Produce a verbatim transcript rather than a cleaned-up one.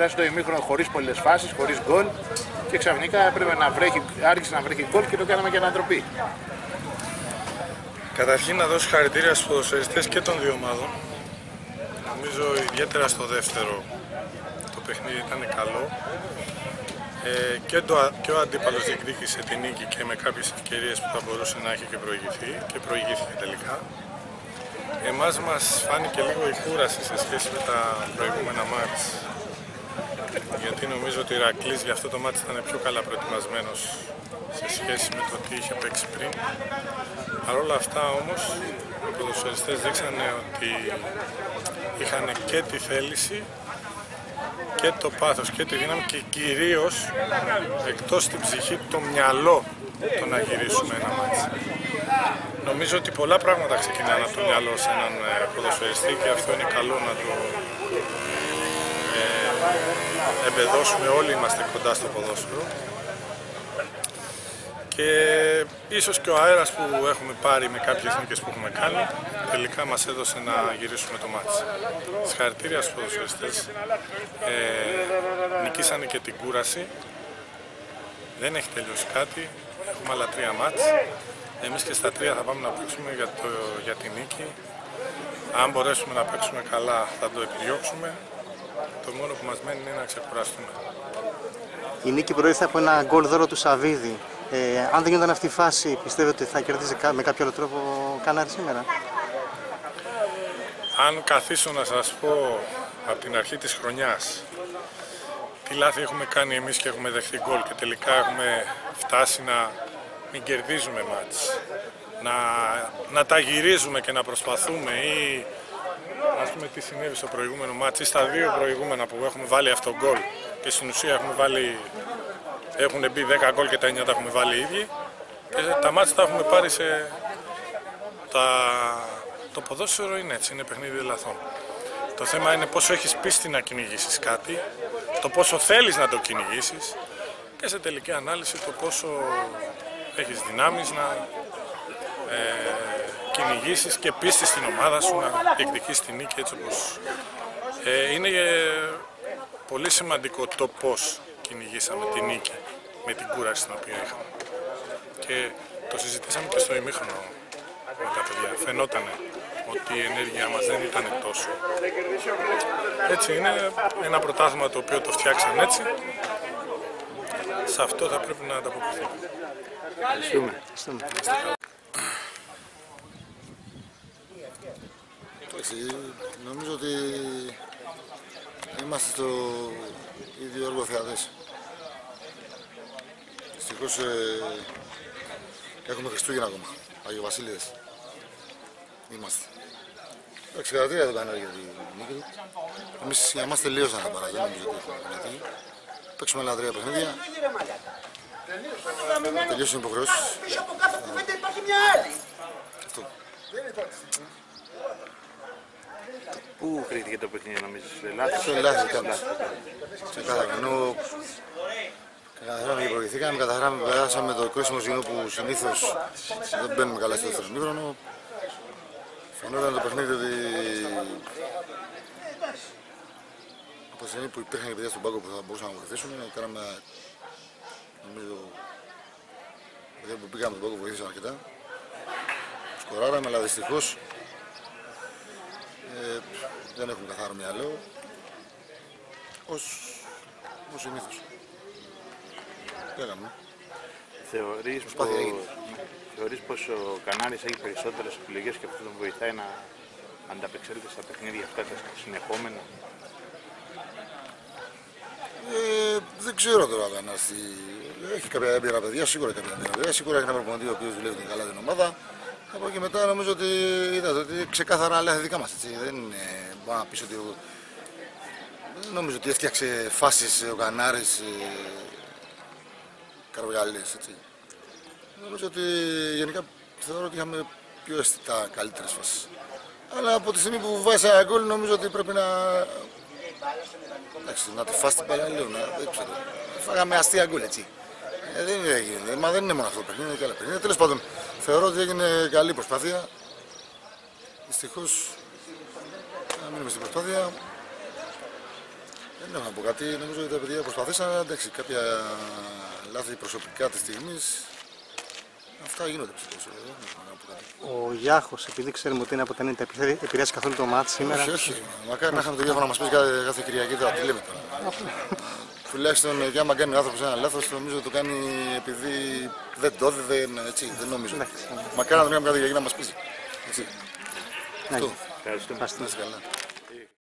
πέρασε το ημίχρονο χωρίς πολλές φάσεις, χωρίς γκολ και ξαφνικά έπρεπε να βρέχει, άρχισε να βρέχει γκολ και το κάναμε για ανατροπή. Καταρχήν να δώσω χαρητήρια στους ποδοσφαιριστές και των δύο ομάδων. Νομίζω ιδιαίτερα στο δεύτερο το παιχνίδι ήταν καλό. Ε, και, το, και ο αντίπαλος διεκδίκησε την νίκη και με κάποιες ευκαιρίες που θα μπορούσε να έχει και προηγηθεί και προηγήθηκε τελικά. Εμάς μας φάνηκε λίγο η κούραση σε σχέση με τα προηγούμενα μάτς, γιατί νομίζω ότι ο Ηρακλής για αυτό το μάτς ήταν πιο καλά προετοιμασμένος σε σχέση με το τι είχε παίξει πριν. Παρ' όλα αυτά όμως οι ποδοσφαιριστές δείξανε ότι είχαν και τη θέληση και το πάθος και τη δύναμη και κυρίως εκτός την ψυχή το μυαλό το να γυρίσουμε ένα μάτς. Νομίζω ότι πολλά πράγματα ξεκινάνε από το μυαλό σε έναν ποδοσφαιριστή και αυτό είναι καλό να το ε, εμπεδώσουμε. Όλοι είμαστε κοντά στο ποδόσφαιρο και ίσως και ο αέρας που έχουμε πάρει με κάποιες νίκες που έχουμε κάνει τελικά μας έδωσε να γυρίσουμε το μάτς. Συγχαρητήρια στους ποδοσφαιριστές, ε, νικήσανε και την κούραση, δεν έχει τελειώσει κάτι, έχουμε άλλα τρία μάτς. Εμείς και στα τρία θα πάμε να παίξουμε για, το, για τη νίκη. Αν μπορέσουμε να παίξουμε καλά θα το επιδιώξουμε. Το μόνο που μας μένει είναι να ξεκουραστούμε. Η νίκη προήλθε από ένα γκολ δώρο του Σαββίδη. Ε, αν δεν γινόταν αυτή η φάση, πιστεύετε ότι θα κερδίσει με κάποιο άλλο τρόπο ο Κανάρης σήμερα? Αν καθίσω να σας πω από την αρχή της χρονιάς τι λάθη έχουμε κάνει εμείς και έχουμε δεχθεί γκολ και τελικά έχουμε φτάσει να μην κερδίζουμε μάτς, να, να τα γυρίζουμε και να προσπαθούμε ή ας πούμε τι συνέβη στο προηγούμενο μάτς ή στα δύο προηγούμενα που έχουμε βάλει αυτό γκολ και στην ουσία έχουμε βάλει, έχουν μπει δέκα γκολ και τα εννιά τα έχουμε βάλει οι ίδιοι και τα μάτς τα έχουμε πάρει σε... Τα... Το ποδόσφαιρο είναι έτσι, είναι παιχνίδι λαθών. Το θέμα είναι πόσο έχεις πίστη να κυνηγήσεις κάτι, το πόσο θέλεις να το κυνηγήσεις και σε τελική ανάλυση το πόσο έχεις δυνάμεις να ε, κυνηγήσεις και πίστη στην ομάδα σου να διεκδικήσεις την νίκη έτσι όπως ε, είναι ε, πολύ σημαντικό το πώς κυνηγήσαμε την νίκη με την κούραση την οποία είχαμε και το συζητήσαμε και στο ημίχρονο με τα παιδιά. Φαινότανε ότι η ενέργεια μας δεν ήταν τόσο. Έτσι είναι ένα πρωτάθλημα το οποίο το φτιάξαν έτσι. Σε αυτό θα πρέπει να ανταποκριθούμε. Ευχαριστούμε. Νομίζω ότι είμαστε στο ίδιο έργο θεατές. Δυστυχώς ε, έχουμε Χριστούγεννα ακόμα, Άγιο Βασίλειδες. Είμαστε. Συγχαρητήρια εδώ πέρα για την νίκη του. Εμείς για μας τελείωσαν τα παραγωγή, νομίζω ότι έχουμε δυνατή. Παίξουμε άλλα τρία παιχνίδια. Τελείωσαν οι υποχρεώσεις. Πίσω από κάθε κουβέντα υπάρχει μια άλλη. Αυτό. Πού κρίθηκε το παιχνίδι νομίζεις, λάθος? Αυτό λάθος ήταν. Ξεκάθαρα. Ενώ καταφέραμε και προηγηθήκαμε, καταφέραμε, περάσαμε το κρίσιμο σημείο που συνήθως δεν μπαίνουμε καλά στο δεύτερο ημίχρονο. Φαινόταν το παιχνίδι ότι από τη στιγμή που υπήρχαν και παιδιά στον πάγκο που θα μπορούσαν να βοηθήσουν, κάναμε, νομίζω, παιδιά που πήγαμε στον πάγκο βοήθησαν αρκετά. Σκοράραμε, αλλά δυστυχώς ε, δεν έχουμε καθαρό μυαλό, ως, ως συνήθως. Τι έκαμε. Θεωρείς, πο... Θεωρείς πως ο Κανάρης έχει περισσότερες επιλογές και αυτό τον βοηθάει να ανταπεξέλθει στα παιχνίδια αυτά τα συνεχόμενα? Ε, δεν ξέρω τώρα αν έχει κάποια έμπειρα παιδιά, σίγουρα κάποια έμπειρα παιδιά, σίγουρα έχει ένα προπονητή ο οποίος δουλεύει καλά την ομάδα. Από εκεί μετά νομίζω ότι είδατε ότι ξεκάθαρα λάθη δικά μας, έτσι. Δεν είναι, μπορώ να πεις ότι δεν νομίζω ότι έφτιαξε φάσεις ο Κανάρης ε, καρβιαλές, έτσι. Νομίζω ότι γενικά θεωρώ ότι είχαμε πιο αισθητά καλύτερες φάσεις. Αλλά από τη στιγμή που βάζει ένα γκολ νομίζω ότι πρέπει να... Εντάξει, να τη φας την μπάλα λέω, να... δεν ξέρω. Φάγαμε αστεία γκολ, έτσι. Ε, δεν έγινε, μα δεν είναι μόνο αυτό το παιχνίδι, είναι και άλλα παιχνίδια. Τέλος πάντων, θεωρώ ότι έγινε καλή προσπάθεια. Δυστυχώς, να μείνουμε στην προσπάθεια. Δεν έχω να πω κάτι. Νομίζω ότι τα παιδιά προσπαθήσαν. Εντάξει, κάποια λάθη προσωπικά τη στιγμή. Αυτά γίνονται ψυχώς. Ο Γιάχος, επειδή ξέρουμε ότι είναι από τα ενενήντα, επηρεάσει καθόλου το μάτι σήμερα? Όχι, όχι. Μακάρι να είχαμε το Γιάχο να μας πει κάθε, κάθε Κυριακή τώρα. Τι λέμε τώρα. Τουλάχιστον για άμα κάνει ο άνθρωπος ένα λάθος, νομίζω ότι το κάνει επειδή δεν το δεν, έτσι, δεν νομίζω. Μακάρι να το κάνουμε κάθε Κυριακή να μας πει. Έτσι. Ναι. Αυτό. Ευχαριστούμε. Να είστε καλά.